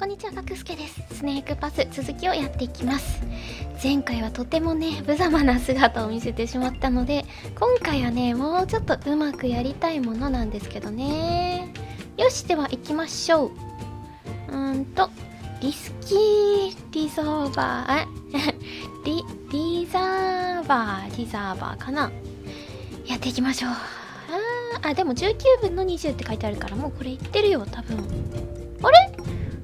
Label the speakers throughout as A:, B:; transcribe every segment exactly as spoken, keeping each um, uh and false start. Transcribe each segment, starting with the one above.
A: こんにちは、かくすけです。スネークパス続きをやっていきます。前回はとてもね無様な姿を見せてしまったので、今回はねもうちょっとうまくやりたいものなんですけどね。よし、では行きましょう。うーんとリスキーリザーバーリリザーバーリザーバーかな。やっていきましょう。あーあでもじゅうきゅうぶんのにじゅうって書いてあるから、もうこれいってるよ多分。あれ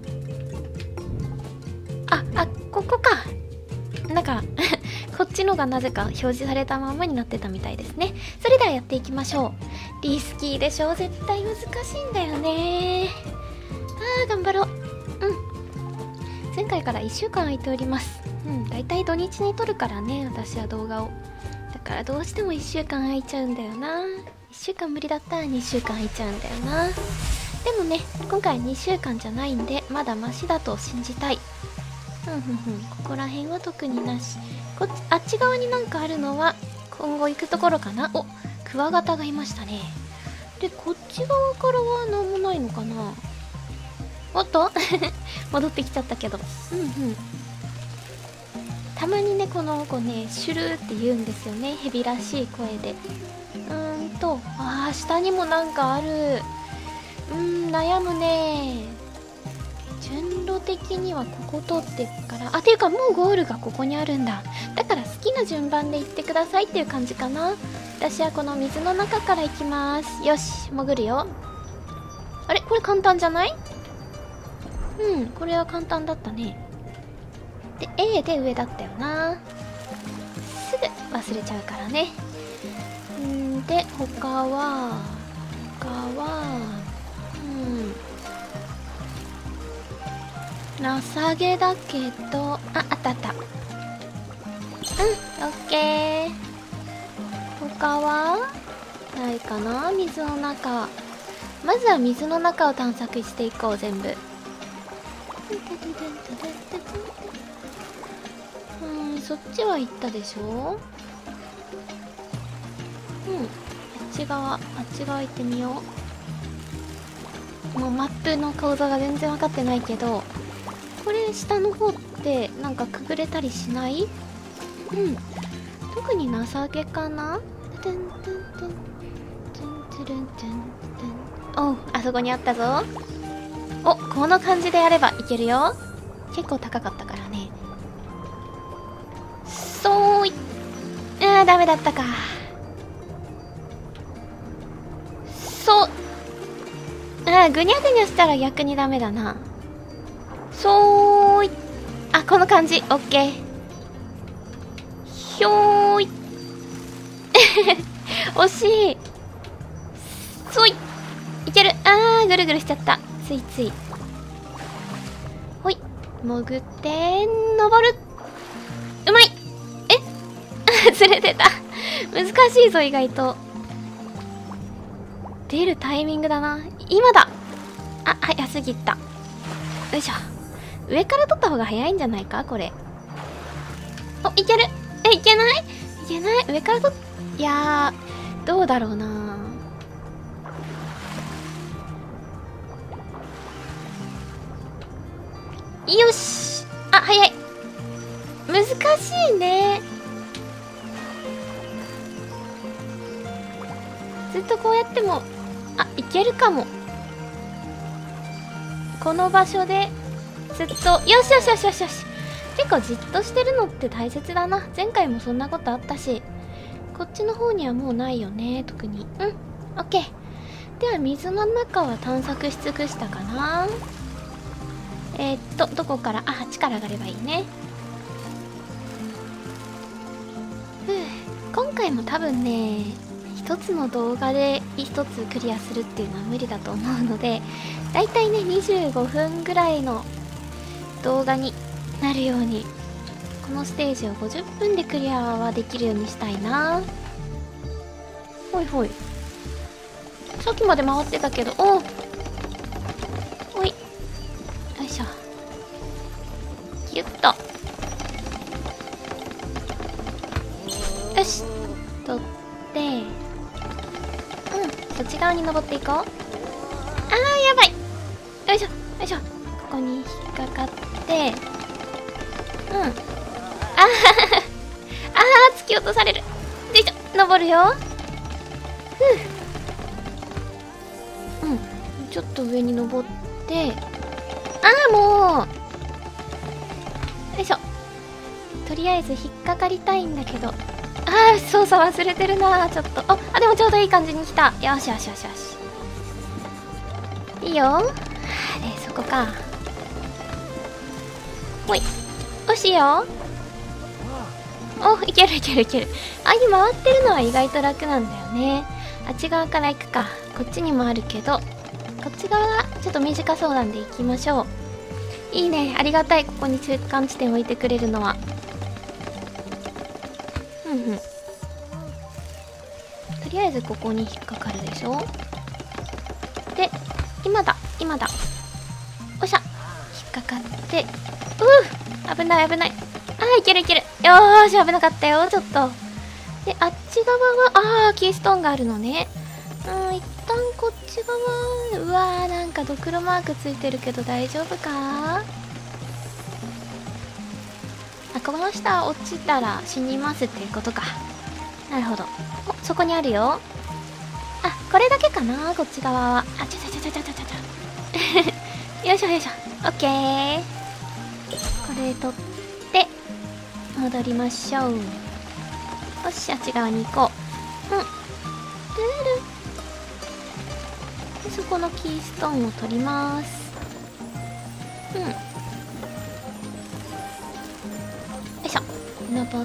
A: あ、あ、ここか。なんかこっちのがなぜか表示されたままになってたみたいですね。それではやっていきましょう。リスキーでしょ、絶対難しいんだよね。あー頑張ろう。うん、前回からいっしゅうかん空いております。うん、だいたい土日に撮るからね、私は動画を。だからどうしてもいっしゅうかん空いちゃうんだよな。いっしゅうかん無理だったらにしゅうかん空いちゃうんだよな。でもね、今回にしゅうかんじゃないんでまだマシだと信じたい。ふんふんふん、ここら辺は特になし。こっち、あっち側になんかあるのは今後行くところかな。お、クワガタがいましたね。で、こっち側からは何もないのかな。おっと戻ってきちゃったけど。うんうん。たまにね、この子ね、シュルーって言うんですよね。ヘビらしい声で。うーんと、あー、下にもなんかある。うーん、悩むねー。順路的にはここ通ってっから、あ、ていうかもうゴールがここにあるんだ。だから好きな順番で行ってくださいっていう感じかな。私はこの水の中から行きます。よし、潜るよ。あれ、これ簡単じゃない？うん、これは簡単だったね。で A で上だったよな。すぐ忘れちゃうからね。んで他は他はうん情けだけど、あ、あったあった。うん、オッケー。他はないかな。水の中、まずは水の中を探索していこう。全部。うん、そっちは行ったでしょ。うん、あっち側、あっち側行ってみよう。もうマップの構造が全然分かってないけど、これ下の方ってなんかくぐれたりしない？うん、特に情けかな。おう、あそこにあったぞ。お、この感じでやればいけるよ。結構高かったからね。そーい。あー、ダメだったか。そう。あー、ぐにゃぐにゃしたら逆にダメだな。そーい。あ、この感じ。オッケー。ひょーい。惜しい。そい。いける。あー、ぐるぐるしちゃった。ついつい。ほい。潜って、登る。うまい。え釣れてた。難しいぞ、意外と。出るタイミングだな。今だ。あ、早すぎた。よいしょ。上から取った方が早いんじゃないか、これ。お、いける。え、いけない？いけない？上から取っ、いやー、どうだろうな。よし。あ、早い。難しいね。ずっとこうやっても、あ、いけるかも。この場所でずっと、よしよしよしよしよし。結構じっとしてるのって大切だな。前回もそんなことあったし。こっちの方にはもうないよね、特に。うん、オッケー。では水の中は探索し尽くしたかな。えー、っとどこから、あ、あっちから上がればいいね。ふう、今回も多分ね一つの動画で一つクリアするっていうのは無理だと思うので、だいたいねにじゅうごふんぐらいの動画になるように、このステージをごじゅっぷんでクリアはできるようにしたいな。ほいほい。さっきまで回ってたけど、おう、ほい、よいしょ。ギュッと。よし、取って、うん、そっち側に登っていこう。あー、やばい。よいしょよいしょ。ここに引っかかって、うん、あーあー、突き落とされる。よいしょ、登るよ。ふう、うん、ちょっと上に登って、ああもう、よいしょ。とりあえず引っかかりたいんだけど、ああ操作忘れてるな。ちょっと、ああでもちょうどいい感じに来た。よしよしよしよし、いいよ。でそこか。ほい、よしよ。お、いけるいけるいける。あ、今回ってるのは意外と楽なんだよね。あっち側から行くか。こっちにもあるけど、こっち側がちょっと短そうなんで行きましょう。いいね、ありがたい。ここに中間地点置いてくれるのは。うんうん、とりあえずここに引っかかるでしょ。で今だ今だ、おっしゃ、引っかかって、うう危ない危ない。あーいけるいける。よーし、危なかったよちょっと。であっち側はあーキーストーンがあるのね。うん、一旦こっち側、うわーなんかドクロマークついてるけど大丈夫か。あ、この下落ちたら死にますっていうことか。なるほど。お、そこにあるよ。あ、これだけかなこっち側は。あ、ちょちょちょちょちょちょちょよいしょよいしょ、オッケー。これ取って戻りましょう。よし、あっち側に行こう。うん、ルールでそこのキーストーンを取ります。うん、よいしょ、登って、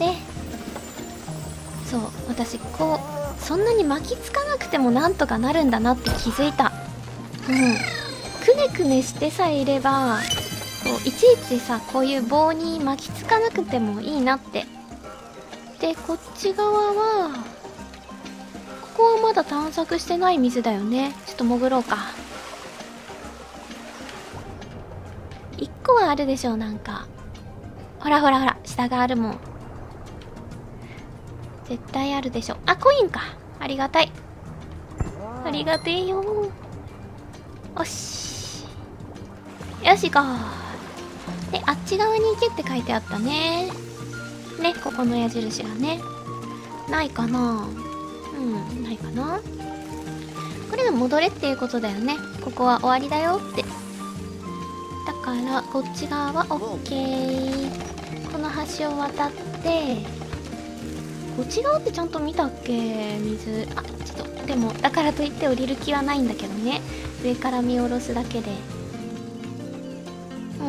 A: そう、私こうそんなに巻きつかなくてもなんとかなるんだなって気づいた。うん、くねくねしてさえいれば、こういちいちさこういう棒に巻きつかなくてもいいなって。でこっち側は、ここはまだ探索してない水だよね。ちょっと潜ろうか。いっこはあるでしょ。なんかほらほらほら、下があるもん。絶対あるでしょ。あ、コインか。ありがたい。ありがてえよ。よし。よし、行こう。で、あっち側に行けって書いてあったね。ね、ここの矢印がね。ないかな。うん、ないかな。これが戻れっていうことだよね。ここは終わりだよって。だから、こっち側は OK。この橋を渡って、こっち側ってちゃんと見たっけ水。あ、ちょっと、でも、だからといって降りる気はないんだけどね。上から見下ろすだけで。うん。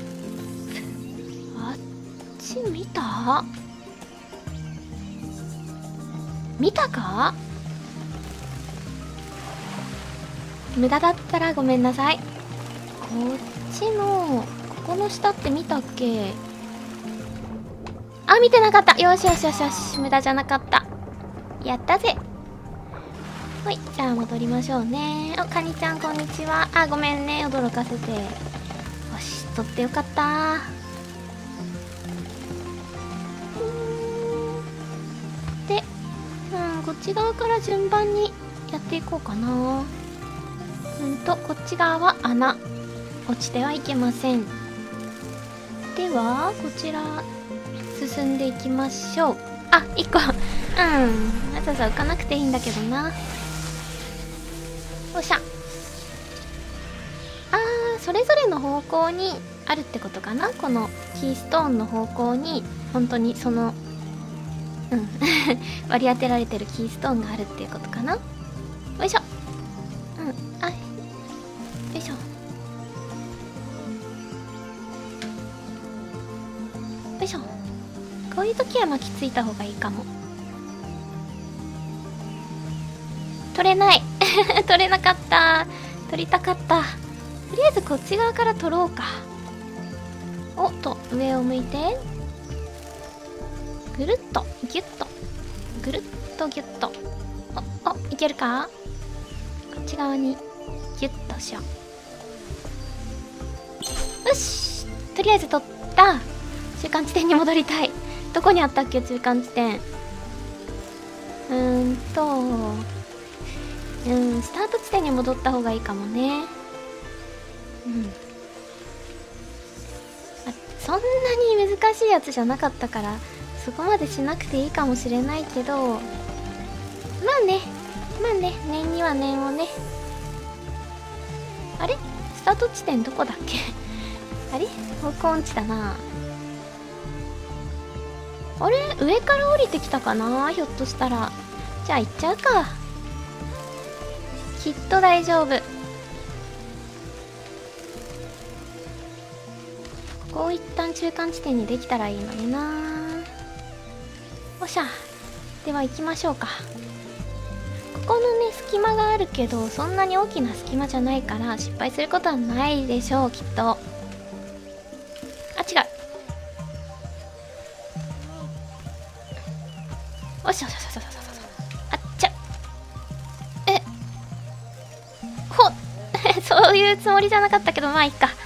A: あっち見た？見たか？無駄だったらごめんなさい。こっちの、ここの下って見たっけ？あ、見てなかった。よしよしよしよし。無駄じゃなかった。やったぜ。はい、じゃあ戻りましょうね。お、カニちゃんこんにちは。あ、ごめんね。驚かせて。よし、取ってよかった。で、うん、こっち側から順番にやっていこうかな。うんと、こっち側は穴。落ちてはいけません。では、こちら、進んでいきましょう。あ、いっこ。うん。わざわざ浮かなくていいんだけどな。おっしゃ。あー、それぞれの方向にあるってことかな。このキーストーンの方向に、本当にその、うん。割り当てられてるキーストーンがあるっていうことかな。よいしょ。うん。あ、よいしょ。よいしょ。こういう時は巻きついた方がいいかも。取れない取れなかった。取りたかった。とりあえずこっち側から取ろうか。おっと、上を向いてぐるっとギュッとぐるっとギュッと。お、お、いけるか。こっち側にギュッとしよう。よし、とりあえず取った。中間地点に戻りたい。どこにあったっけ、中間地点。うーんとうん、スタート地点に戻った方がいいかもね。 うんあ、そんなに難しいやつじゃなかったからそこまでしなくていいかもしれないけど、まあねまあね、念には念をね。あれスタート地点どこだっけあれ方向音痴だな。あれ上から降りてきたかな、ひょっとしたら。じゃあ行っちゃうか。きっと大丈夫。ここを一旦中間地点にできたらいいのにな。おっしゃ。では行きましょうか。ここのね隙間があるけどそんなに大きな隙間じゃないから失敗することはないでしょう、きっと。あ、違う。おしょしょしょしょしょしょ。あっちゃ。えほそういうつもりじゃなかったけど、まあいいか。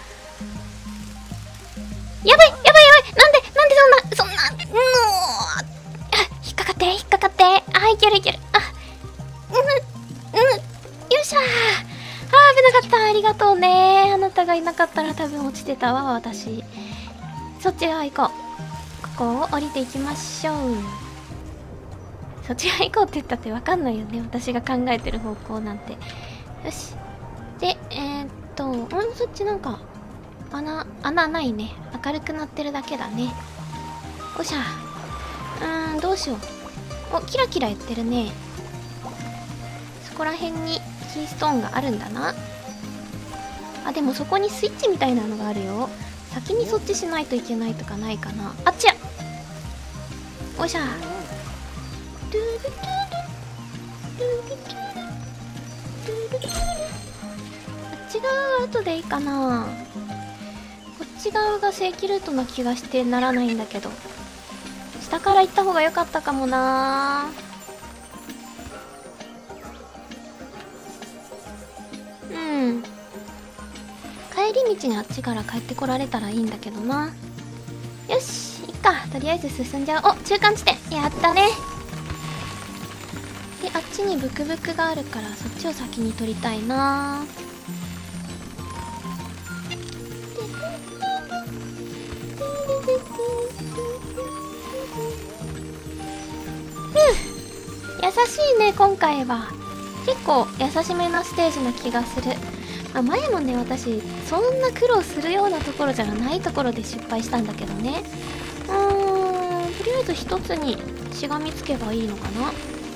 A: やばいやばいやばい、なんでなんでそんなそんなもう引っかかって引っかかって。あ、いけるいける。あ、うんうん、よっしゃー。あー、危なかった。ありがとうね。あなたがいなかったら多分落ちてたわ、私。そっち側行こう。ここを降りていきましょう。そっち側行こうって言ったって分かんないよね、私が考えてる方向なんて。よし。で、えー、っと、んそっちなんか、穴、穴ないね。明るくなってるだけだね。おっしゃ。うーん、どうしよう。お、キラキラ言ってるね。そこら辺にキーストーンがあるんだな。あ、でもそこにスイッチみたいなのがあるよ。先にそっちしないといけないとかないかな。あっちや。おっしゃ。あっち側は後でいいかな。こっち側が正規ルートな気がしてならないんだけど、下から行った方が良かったかもな。うん、帰り道にあっちから帰ってこられたらいいんだけどな。よし、いっか。とりあえず進んじゃう。お、中間地点。やったね。で、あっちにブクブクがあるからそっちを先に取りたいな。優しいね、今回は。結構優しめなステージな気がする。まあ、前もね、私、そんな苦労するようなところじゃないところで失敗したんだけどね。うーん、とりあえず一つにしがみつけばいいのかな。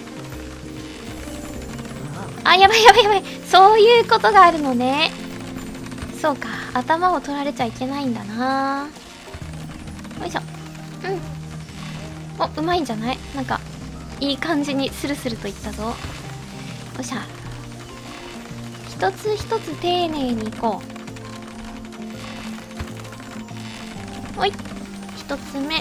A: あ、やばいやばいやばい。そういうことがあるのね。そうか、頭を取られちゃいけないんだな。よいしょ。うん。お、うまいんじゃない？なんか、いい感じにスルスルといったぞ。よっしゃ。一つ一つ丁寧にいこう。おい。一つ目。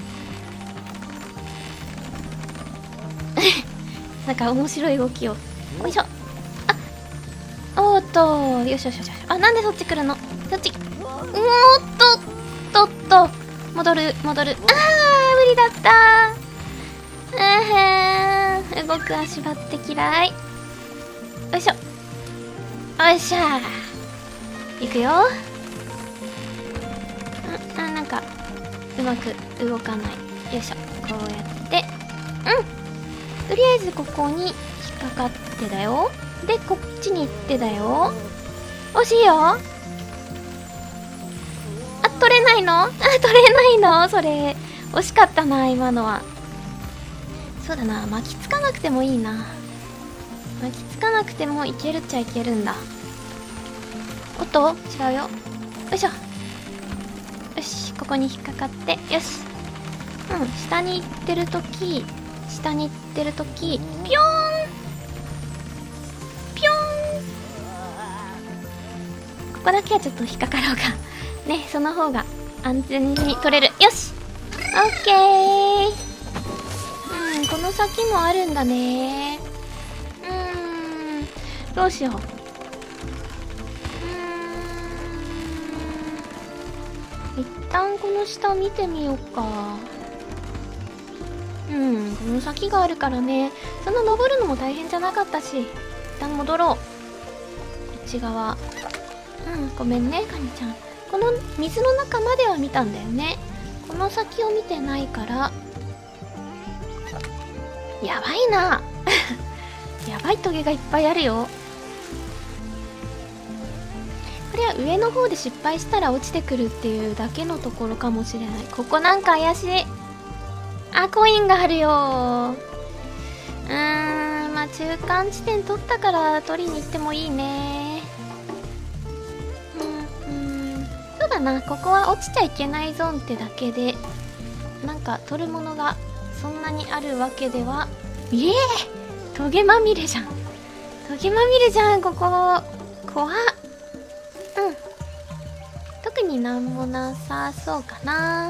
A: なんか面白い動きを。よいしょ。あ、おーっと。よしよしよし。あ、なんでそっち来るの？そっち。おーっと。とっと。戻る、戻る。あー、無理だったー。あー、動く足場って嫌い。よいしょ。よっしゃー。いくよ。あ、あ、なんか、うまく動かない。よいしょ。こうやって。うん。とりあえずここに引っかかってだよ。で、こっちに行ってだよ。惜しいよ。あ、取れないの？あ、取れないの？それ。惜しかったな、今のは。そうだな、巻きつかなくてもいいな。巻きつかなくてもいけるっちゃいけるんだ。おっと、違うよ。よいしょ。よし、ここに引っかかって、よし。うん、下に行ってるとき、下に行ってるとき、ぴょーんぴょーん。ここだけはちょっと引っかかろうか。ね、その方が安全に取れる。よし！オッケー。うん、この先もあるんだね。うーん、どうしよう。うーん、一旦この下見てみようか。うん、この先があるからね。そんな登るのも大変じゃなかったし、一旦戻ろう。こっち側。 うんごめんねカニちゃん。この水の中までは見たんだよね。この先を見てないからやばいなやばいトゲがいっぱいあるよ。これは上の方で失敗したら落ちてくるっていうだけのところかもしれない。ここなんか怪しい。あ、コインがあるよー。うーんまあ中間地点取ったから取りに行ってもいいね。うんうんそうだな、ここは落ちちゃいけないゾーンってだけでなんか取るものがそんなにあるわけでは。いえトゲまみれじゃん。トゲまみれじゃんここ。怖っ。うん特になんもなさそうかな。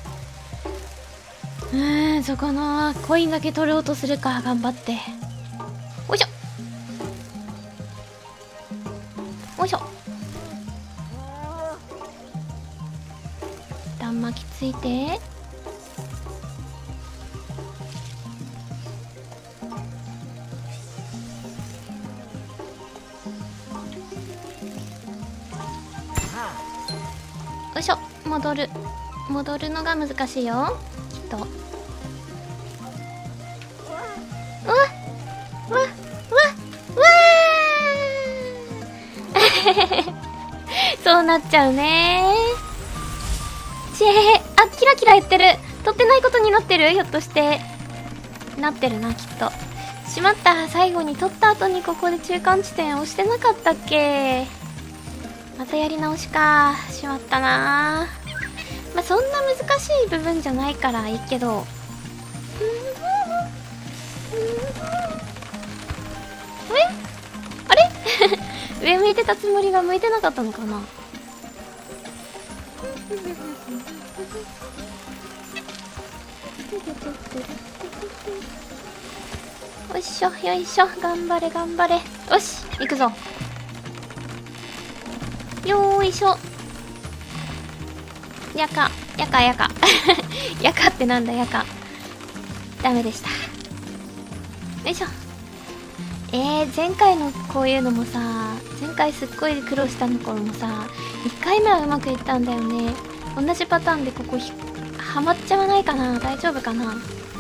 A: うーんそこのコインだけ取ろうとするか。頑張って。おいしょおいしょ。一旦巻きついて。よいしょ。戻る戻るのが難しいよきっと。うわうわうわうわそうなっちゃうねー。ちえー、あキラキラ言ってる。取ってないことになってる。ひょっとしてなってるなきっと。しまった。最後に取った後にここで中間地点押してなかったっけ。またやり直しか。しまったなー。まあそんな難しい部分じゃないからいいけど。えあれ上向いてたつもりが向いてなかったのかな。よいしょよいしょ。頑張れ頑張れ。よし行くぞ。よーいしょ。やかやかやかやかってなんだやか。ダメでした。よいしょ。えー、前回のこういうのもさ、前回すっごい苦労したの頃もさいっかいめはうまくいったんだよね。同じパターンでここひはまっちゃわないかな。大丈夫かな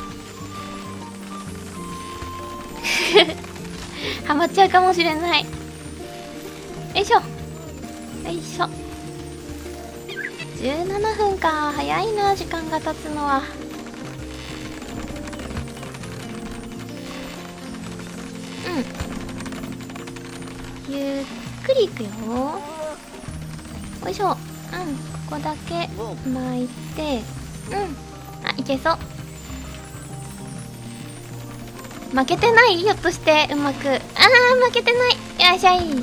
A: はまっちゃうかもしれない。よいしょよいしょ。じゅうななふんか。早いな時間が経つのは。うんゆっくりいくよ。よいしょ。うんここだけ巻いて。うんあいけそう。負けてない？ひょっとしてうまく。あー負けてない。よいしょい。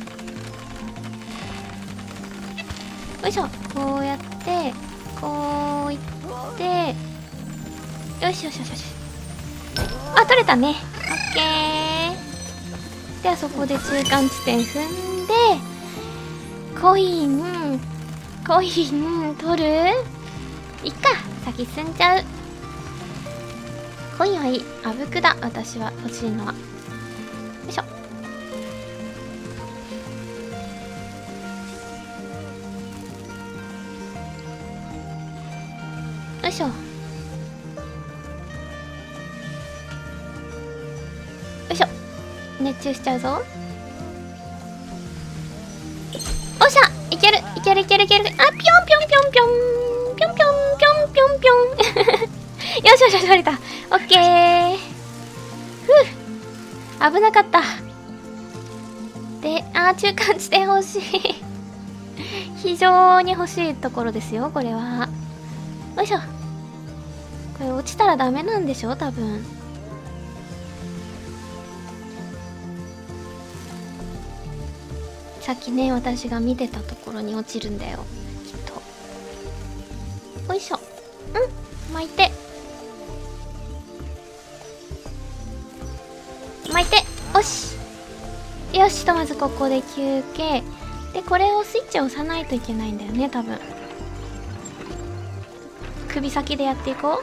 A: よいしょ。こうやってこういってよしよしよしよし。あ取れたね。オッケー。ではそこで中間地点踏んでコインコイン取る。いっか先進んじゃう。コインはいい。あぶくだ。私は欲しいのは。よいしょ。よいしょ。よいしょ。熱中しちゃうぞ。おっしゃいけるいけるいけるいける。あぴょんぴょんぴょんぴょんぴょんぴょんぴょんぴょんぴょんよしよしよし取れた。オッケー。ふう危なかった。であー中間地点欲しい非常に欲しいところですよこれは。よいしょ。これ落ちたらダメなんでしょ多分。さっきね私が見てたところに落ちるんだよきっと。よいしょ。うん巻いて巻いて。よしよしとまずここで休憩でこれをスイッチを押さないといけないんだよね多分。首先でやっていこう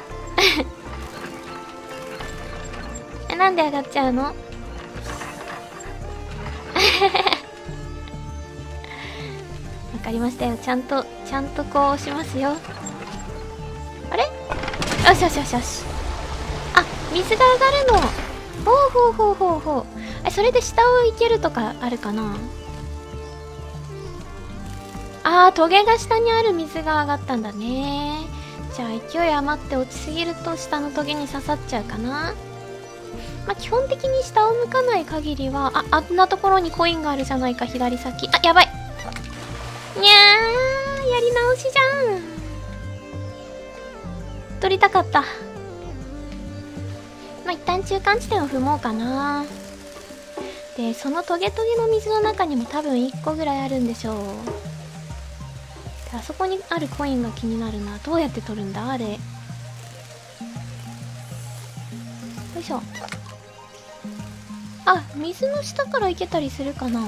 A: えなんで上がっちゃうのかりましたよ。ちゃんとちゃんとこうしますよ。あれ、よしよしよしよし。あ、水が上がるの。ほうほうほうほうほう。え、それで下を行けるとかあるかな。あー、トゲが下にある水が上がったんだね。じゃあ勢い余って落ちすぎると下のトゲに刺さっちゃうかな。まあ、基本的に下を向かない限りは、あ、あんなところにコインがあるじゃないか、左先。あ、やばい。にゃー、やり直しじゃん。取りたかった。まあ、一旦中間地点を踏もうかな。で、そのトゲトゲの水の中にも多分いっこぐらいあるんでしょう。で、あそこにあるコインが気になるな。どうやって取るんだあれ。よいしょ。あ、水の下から行けたりするかな。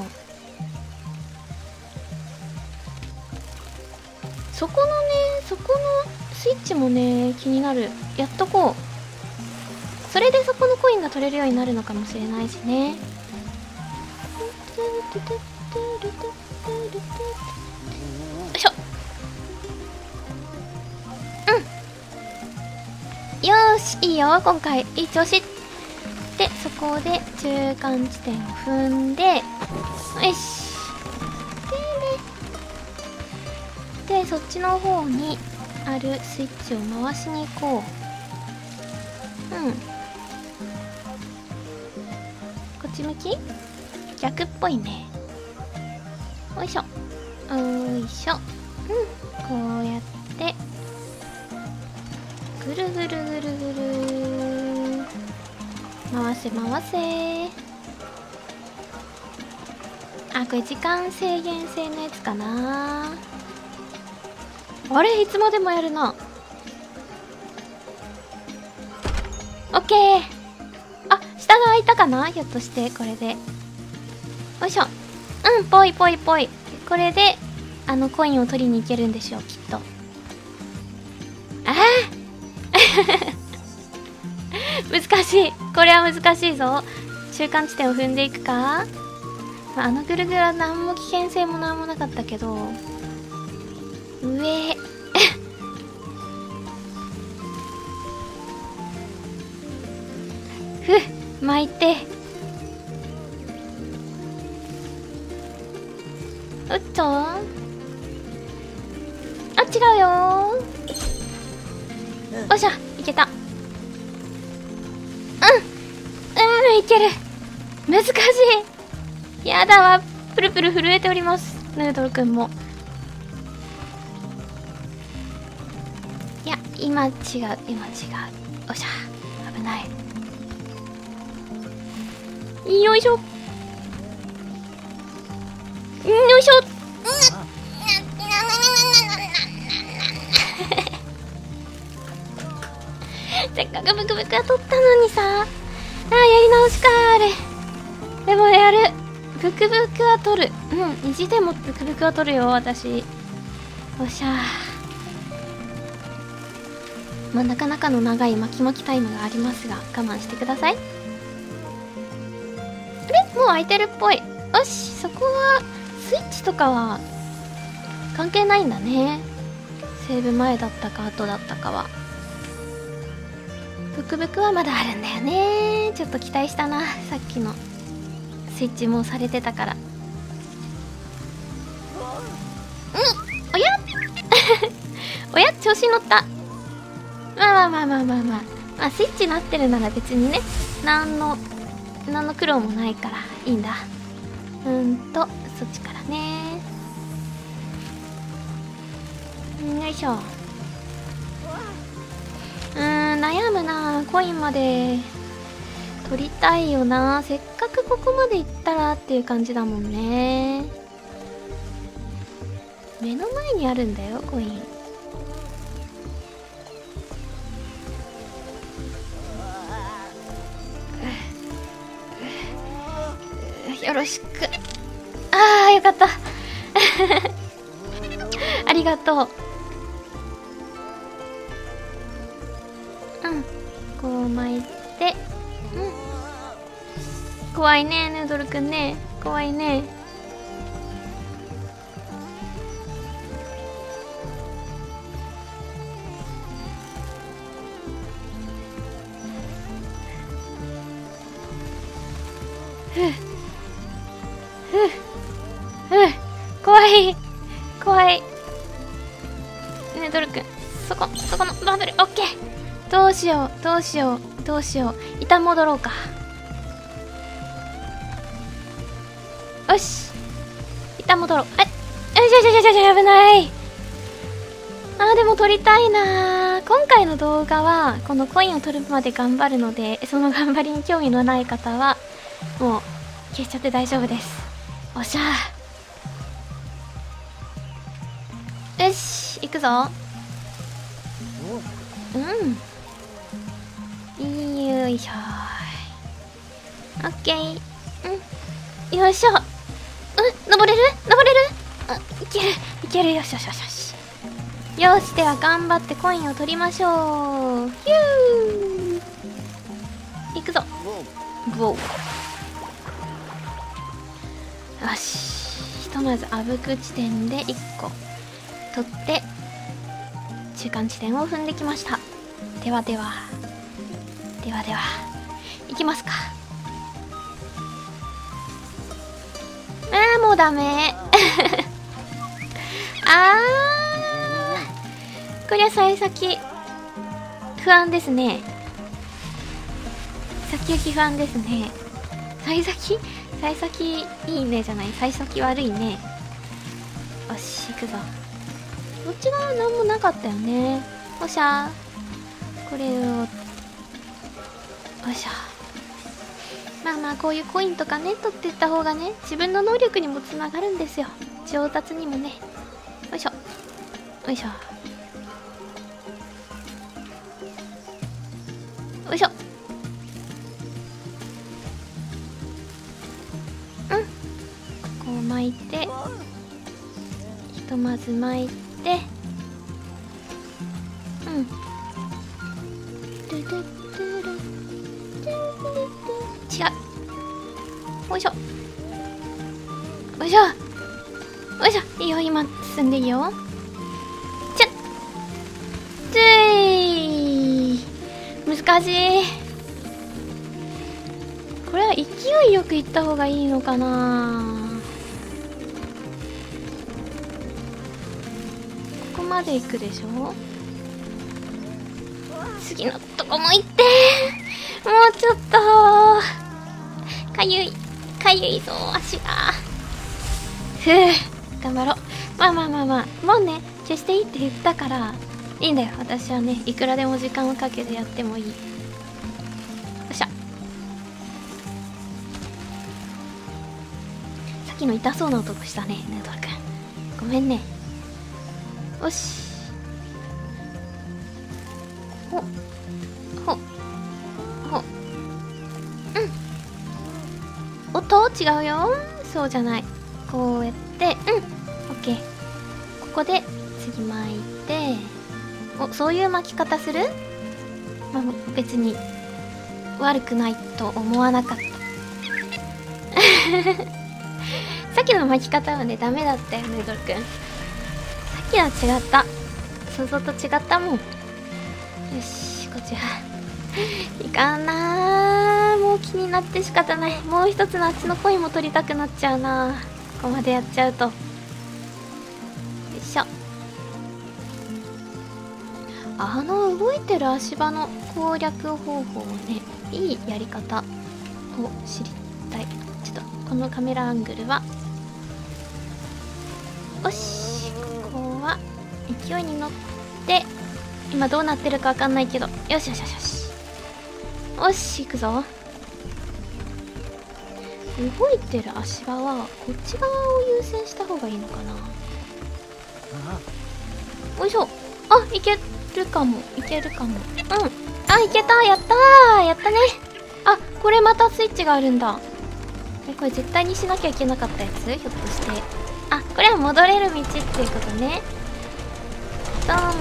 A: そこのね、そこのスイッチもね、気になる。やっとこう。それでそこのコインが取れるようになるのかもしれないしね。よいしょ。うん。よーし、いいよ、今回。いい調子。で、そこで中間地点を踏んで、よし。で、で、そっちの方にあるスイッチを回しに行こう。うん。こっち向き？逆っぽいね。よいしょ。よいしょ。うん。こうやって、ぐるぐるぐるぐる。回せ回せ。あ、これ時間制限制のやつかな。あれ、いつまでもやるな。オッケー。あ、下が開いたかな、ひょっとしてこれで。よいしょ。うん、ぽいぽいぽい。これであのコインを取りに行けるんでしょう、きっと。あー難しい。これは難しいぞ。中間地点を踏んでいくか。あのぐるぐるは何も危険性も何もなかったけど、上ふっ、巻いて、うっとあ、違うよー。おっしゃ、いけた。うんうん、いける。難しい。やだわ、プルプル震えております、ヌードルくんも。いや、今違う、今違う。おっしゃ、危ない。よいしょ。よいしょ。せっかくブクブクは取ったのにさ。あー、やり直しかあれ。でもやる。ブクブクは取る。うん、意地でもブクブクは取るよ、私。よっしゃー。まあ、なかなかの長い巻き巻きタイムがありますが、我慢してください。あれ、もう開いてるっぽい。よし、そこはスイッチとかは関係ないんだね。セーブ前だったか後だったかは。ブクブクはまだあるんだよね。ちょっと期待したな、さっきのスイッチもうされてたから。うん、おやおや、調子に乗った。まあまあまあまあまあまあ、まあ、スイッチなってるなら別にね、なんのなんの苦労もないからいいんだ。うんと、そっちからね。よいしょ。うーん、悩むな。コインまで取りたいよな。せっかくここまで行ったらっていう感じだもんね。目の前にあるんだよ、コイン。よろしく。あー、よかったありがとう。うん、こう巻いて、うん、怖いね、ヌードルくんね。怖いね。 ふうふうふう、怖い怖い。ねえドルくん、そこそこのバブル、オッケー。どうしようどうしようどうしよう。一旦戻ろうか。よし、一旦戻ろう。えっ、よしよしよしよし、危ない。あーでも撮りたいなー。今回の動画はこのコインを取るまで頑張るので、その頑張りに興味のない方はもう消しちゃって大丈夫です。おっしゃー。よし行くぞ。うんよいしょー。オッケー。うんよいしょ。うん登れる登れる。あ、いけるいける。よしよしよしよしよし。では頑張ってコインを取りましょう。ヒュー、いくぞ。ボー。よし、ひとまずあぶく地点でいっこ取って中間地点を踏んできました。ではではではでは行きますか。あーもうダメあーこりゃ幸先不安ですね。先行き不安ですね。幸先幸先いいねじゃない、幸先悪いね。よし行くぞ。こっち側なんもなかったよね。おっしゃー、これをよいしょ。まあまあこういうコインとかね取っていった方がね、自分の能力にもつながるんですよ。上達にもね。よいしょよいしょよいしょ。うん、ここを巻いて、ひとまず巻いて、うんドゥドゥドゥル違う。よいしょよいしょよいしょ。いいよ、今進んでいいよ。ちゃっつい難しい。これは勢いよくいった方がいいのかな。ここまで行くでしょ。次のとこも行って、もうちょっとかゆいかゆいぞ足が。ふう頑張ろう。まあまあまあまあ、もうね消していいって言ったからいいんだよ。私はねいくらでも時間をかけてやってもいい。よっしゃ。さっきの痛そうな音したねヌードルくん、ごめんね。よし、ほほほ、うんおっと違うよ。そうじゃない。こうやってうんオッケー。ここで次巻いて、おそういう巻き方する。まあ別に悪くないと思わなかったさっきの巻き方はねダメだったよヌードルくん。さっきは違った、想像と違ったもん。よしこちらいかんなー。もう気になって仕方ない。もう一つのあっちのコインも取りたくなっちゃうな。ここまでやっちゃうと。よいしょ。あの動いてる足場の攻略方法をね、いいやり方を知りたい。ちょっとこのカメラアングルはよし、ここは勢いに乗って、今どうなってるかわかんないけど、よしよしよしよしよし行くぞ。動いてる足場はこっち側を優先した方がいいのかな。よいしょ。あ、いけるかもいけるかも。うん、あ、いけた。やったーやったね。あ、これまたスイッチがあるんだ。え、これ絶対にしなきゃいけなかったやつ、ひょっとして。あ、これは戻れる道っていうことね。どうも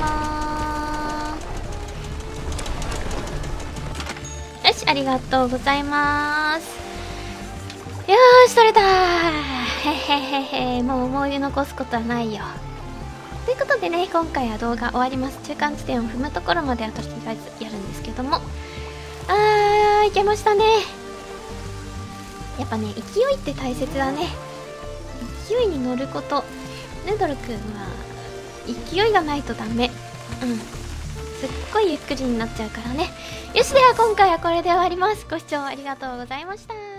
A: ー。よし、ありがとうございます。よーし、取れたー。へへへへ、もう思い出残すことはないよ。ということでね、今回は動画終わります。中間地点を踏むところまではとりあえずやるんですけども、あー、いけましたね。 やっぱね、勢いって大切だね。勢いに乗ること。ヌードルくんは勢いがないとダメ。うん、すっごいゆっくりになっちゃうからね。よし、では今回はこれで終わります。ご視聴ありがとうございました。